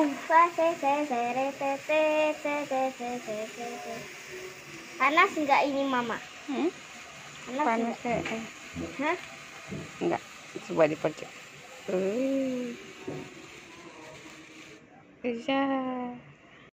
Panas enggak ini mama? Panas ya? Hah? Enggak, coba dipercek. Bisa.